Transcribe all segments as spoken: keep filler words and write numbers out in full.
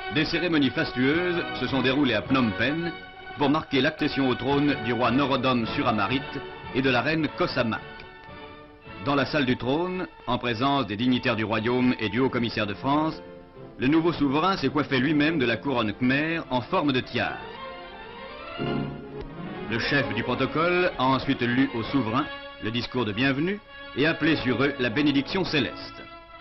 Des cérémonies fastueuses se sont déroulées à Phnom Penh pour marquer l'accession au trône du roi Norodom Suramrit et de la reine Kosamak. Dans la salle du trône, en présence des dignitaires du royaume et du haut-commissaire de France, le nouveau souverain s'est coiffé lui-même de la couronne khmer en forme de tiare. Le chef du protocole a ensuite lu aux souverains le discours de bienvenue et appelé sur eux la bénédiction céleste.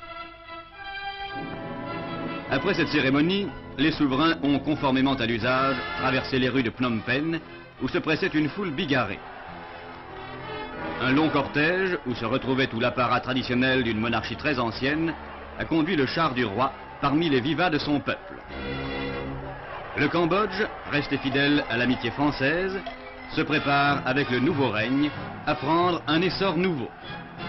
Après cette cérémonie, les souverains ont, conformément à l'usage, traversé les rues de Phnom Penh, où se pressait une foule bigarrée. Un long cortège, où se retrouvait tout l'apparat traditionnel d'une monarchie très ancienne, a conduit le char du roi parmi les vivas de son peuple. Le Cambodge, resté fidèle à l'amitié française, se prépare avec le nouveau règne à prendre un essor nouveau.